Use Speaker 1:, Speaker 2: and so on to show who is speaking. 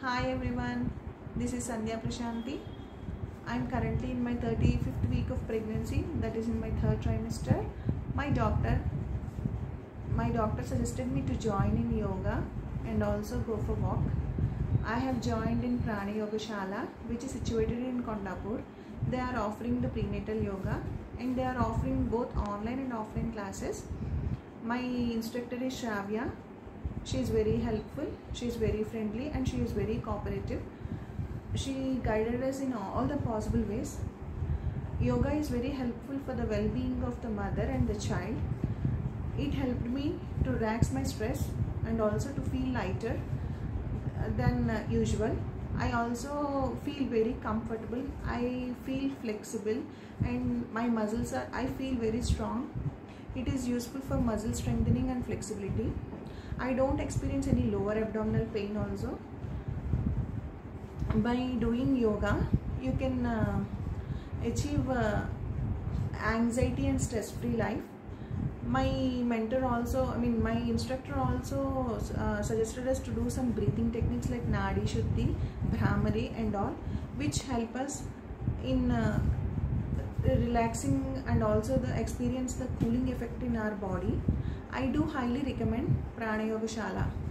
Speaker 1: Hi everyone, this is Sandhya Prashanti. I am currently in my 35th week of pregnancy, that is in my third trimester. My doctor suggested me to join in yoga and also go for walk. I have joined in Prana Yoga Shala, which is situated in Kondapur. They are offering the prenatal yoga and they are offering both online and offline classes. My instructor is Shravya. She is very helpful, she is very friendly and she is very cooperative. She guided us in all the possible ways. Yoga is very helpful for the well-being of the mother and the child. It helped me to relax my stress and also to feel lighter than usual. I also feel very comfortable. I feel flexible and my muscles I feel very strong. It is useful for muscle strengthening and flexibility. I don't experience any lower abdominal pain also. By doing yoga, you can achieve anxiety and stress-free life. My mentor also, my instructor also suggested us to do some breathing techniques like Nadi Shuddhi, Bhramari and all, which help us in relaxing and also experience the cooling effect in our body. I do highly recommend Prana Yoga Shala.